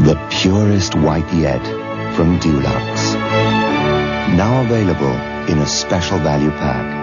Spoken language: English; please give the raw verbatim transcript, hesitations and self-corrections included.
The purest white yet from Dulux. Now available in a special value pack.